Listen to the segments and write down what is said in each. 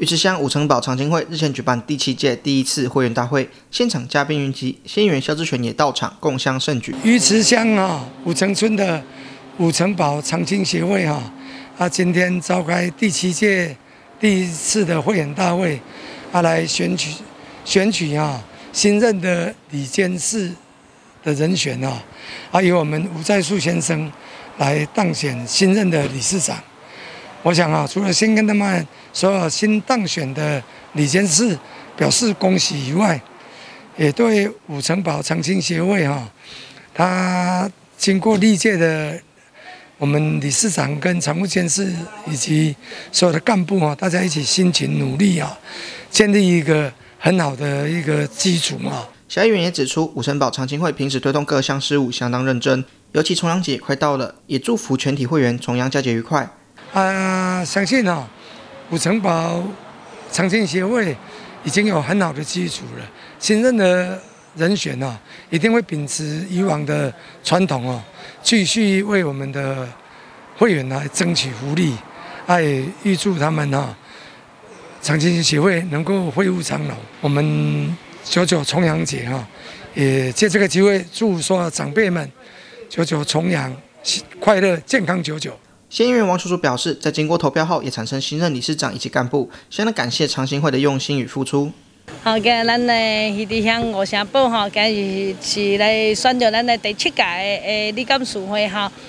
鱼池乡五城堡长青会日前举办第7届第1次会员大会，现场嘉宾云集，县议员萧志全也到场共襄盛举。 鱼池乡五城村的五城堡长青协会今天召开第7届第1次的会员大会，来选举新任的理监事的人选由我们吴在树先生来当选新任的理事长。我想除了先跟他们所有新当选的理监事表示恭喜以外，也对五城堡长青协会他经过历届的我们理事长跟常务监事以及所有的干部大家一起辛勤努力建立一个很好的一个基础萧议员也指出，五城堡长青会平时推动各项事务相当认真，尤其重阳节快到了，也祝福全体会员重阳佳节愉快。 相信五城堡长青协会已经有很好的基础了。新任的人选一定会秉持以往的传统继续为我们的会员来争取福利。也预祝他们长青协会能够恢复长老。我们99重阳节也借这个机会祝所有长辈们99重阳快乐健康久久。 县议员王叔叔表示，在经过投票后，也产生新任理事长以及干部，相当感谢长青会的用心与付出。 今日咱的鱼池乡五城堡今日是来选择咱的第7届的理监事会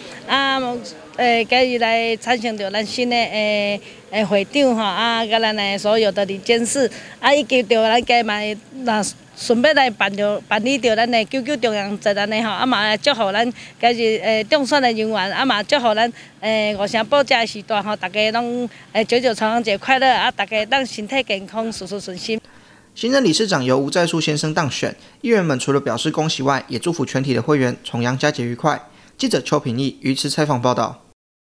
今日来产生着咱新的会长甲咱的所有的理监事以及着咱家嘛顺便来办理着咱的99重阳节嘛祝福咱今日中选的人员嘛祝福咱五城堡这个时段大家拢99重阳节快乐大家当身体健康，事事顺心。 新任理事长由吴在树先生当选，议员们除了表示恭喜外，也祝福全体的会员重阳佳节愉快。记者邱品义鱼池采访报道。